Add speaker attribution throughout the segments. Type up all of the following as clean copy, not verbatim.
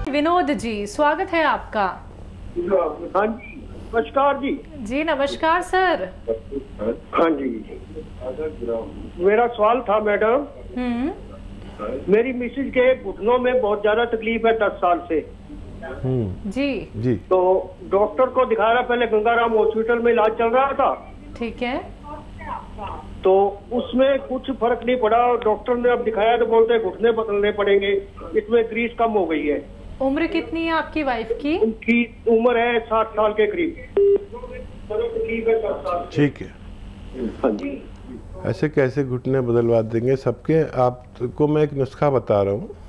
Speaker 1: विनोद जी, स्वागत है आपका।
Speaker 2: हाँ जी, नमस्कार जी।
Speaker 1: जी नमस्कार सर।
Speaker 2: हाँ जी, मेरा सवाल था मैडम, मेरी मिसेज के घुटनों में बहुत ज्यादा तकलीफ है 10 साल से।
Speaker 1: जी
Speaker 3: जी।
Speaker 2: तो डॉक्टर को दिखाया, पहले गंगाराम हॉस्पिटल में इलाज चल रहा था।
Speaker 1: ठीक है।
Speaker 2: तो उसमें कुछ फर्क नहीं पड़ा। डॉक्टर ने अब दिखाया तो बोलते हैं घुटने बदलने पड़ेंगे, इसमें ग्रीस कम हो गई है।
Speaker 1: उम्र कितनी है आपकी वाइफ की?
Speaker 2: उनकी उम्र है 60 साल के करीब।
Speaker 3: ठीक है।
Speaker 2: हाँ जी।
Speaker 3: ऐसे कैसे घुटने बदलवा देंगे सबके? आपको मैं एक नुस्खा बता रहा हूँ,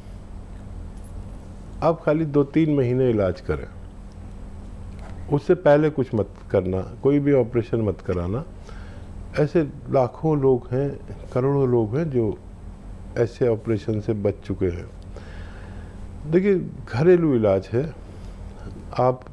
Speaker 3: आप खाली 2-3 महीने इलाज करें, उससे पहले कुछ मत करना, कोई भी ऑपरेशन मत कराना। ऐसे लाखों लोग हैं, करोड़ों लोग हैं जो ऐसे ऑपरेशन से बच चुके हैं। देखिए, घरेलू इलाज है। आप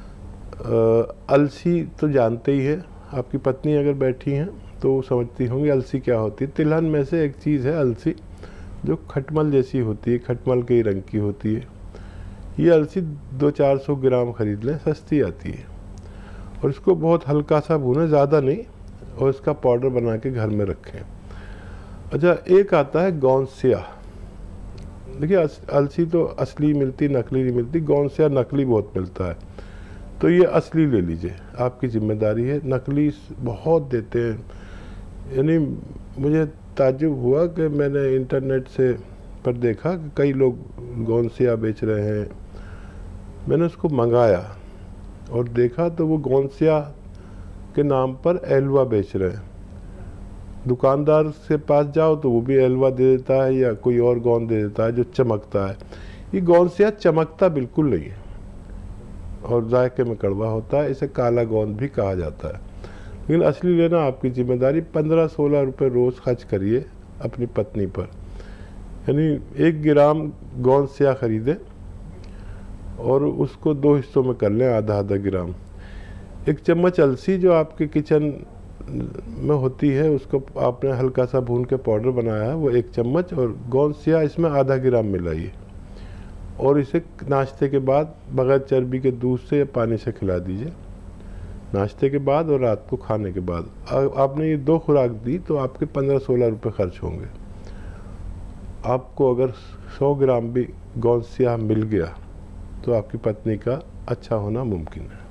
Speaker 3: अलसी तो जानते ही है, आपकी पत्नी अगर बैठी हैं तो वो समझती होंगी अलसी क्या होती है। तिलहन में से एक चीज़ है अलसी, जो खटमल जैसी होती है, खटमल के ही रंग की होती है। ये अलसी 200-400 ग्राम खरीद लें, सस्ती आती है, और इसको बहुत हल्का सा भूनें, ज़्यादा नहीं, और इसका पाउडर बना के घर में रखें। अच्छा, एक आता है गौनसिया। देखिए, अलसी तो असली मिलती, नकली नहीं मिलती। गौनसिया नकली बहुत मिलता है, तो ये असली ले लीजिए, आपकी जिम्मेदारी है। नकली बहुत देते हैं, यानी मुझे ताज्जुब हुआ कि मैंने इंटरनेट से पर देखा कि कई लोग गौनसिया बेच रहे हैं। मैंने उसको मंगाया और देखा तो वो गौनसिया के नाम पर एलवा बेच रहे हैं। दुकानदार के पास जाओ तो वो भी एलवा दे देता है या कोई और गोंद दे देता है जो चमकता है। ये गौनसिया चमकता बिल्कुल नहीं है और जायके में कड़वा होता है, इसे काला गोंद भी कहा जाता है। लेकिन असली लेना आपकी जिम्मेदारी। 15-16 रुपये रोज़ खर्च करिए अपनी पत्नी पर, यानी 1 ग्राम गौनसिया खरीदें और उसको 2 हिस्सों में कर लें, आधा ग्राम। 1 चम्मच अलसी जो आपके किचन में होती है, उसको आपने हल्का सा भून के पाउडर बनाया है, वो 1 चम्मच, और गौनसिया इसमें आधा ग्राम मिलाइए, और इसे नाश्ते के बाद बगैर चर्बी के दूध से या पानी से खिला दीजिए, नाश्ते के बाद और रात को खाने के बाद। आपने ये 2 खुराक दी तो आपके 15-16 रुपये खर्च होंगे। आपको अगर 100 ग्राम भी गौनसिया मिल गया तो आपकी पत्नी का अच्छा होना मुमकिन है।